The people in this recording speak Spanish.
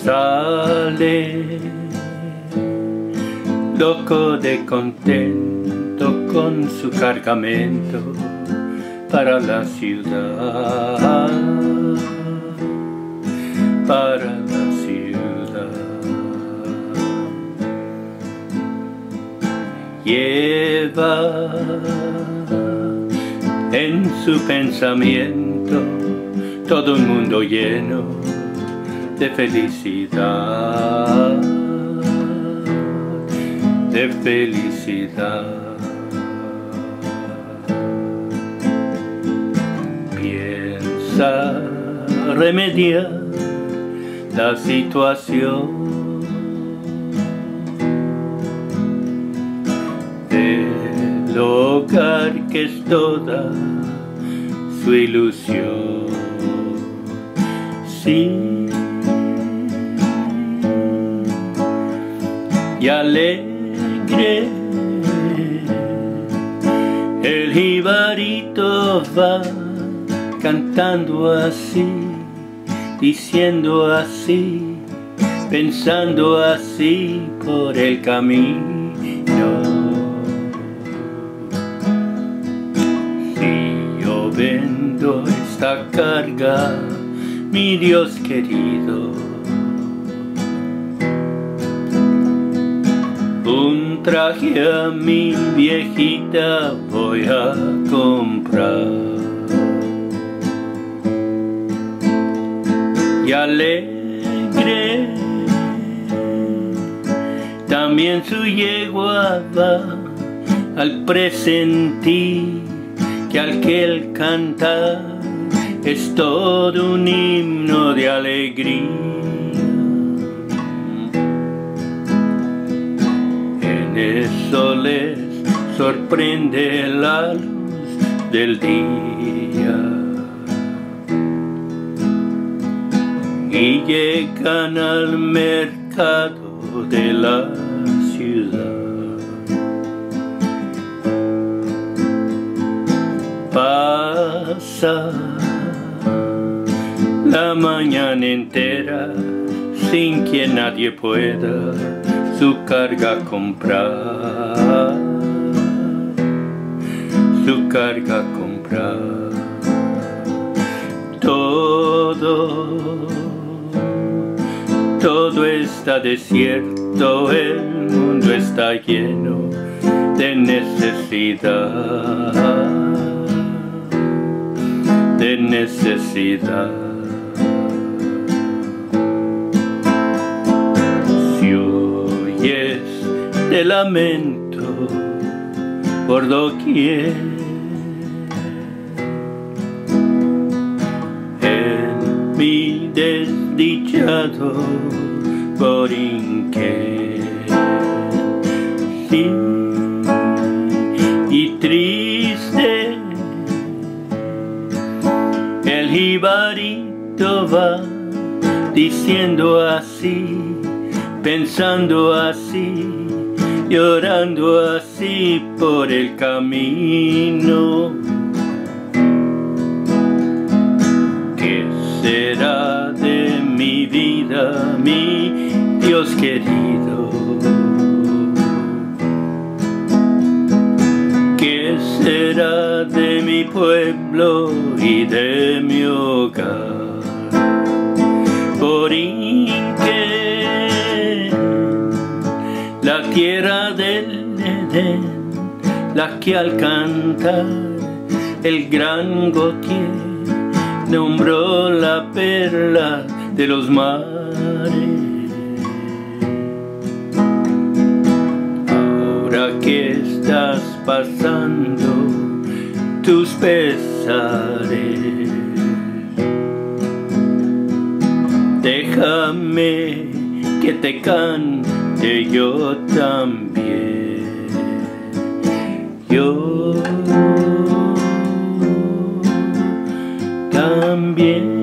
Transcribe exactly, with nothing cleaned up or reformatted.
sale loco de contento con su cargamento para la ciudad, para la ciudad. Lleva en su pensamiento todo un mundo lleno de felicidad, de felicidad. Piensa remediar la situación del hogar que es toda su ilusión. Sí, y alegre el jibarito va cantando así, diciendo así, pensando así por el camino. Si yo vendo esta carga, mi Dios querido, un traje a mi viejita voy a comprar. Y alegre también su yegua va al presentir que al que él canta es todo un himno de alegría. En eso les sorprende la luz del día y llegan al mercado de la ciudad. Pasa la mañana entera sin que nadie pueda su carga comprar, su carga comprar. Todo, todo está desierto, el mundo está lleno de necesidad, de necesidad. Si oyes de lamento por doquier, en mi desdichado borinquen, sí, y triste el jibarito va diciendo así, pensando así, llorando así por el camino. ¿Qué será de mi vida, mi Dios querido? ¿Qué será de mi pueblo y de mi hogar? Borinquen, la tierra del Edén, la que al cantar el gran Gautier nombró la perla de los mares. Ahora que estás pasando tus pesares, déjame que te cante yo también. Yo también.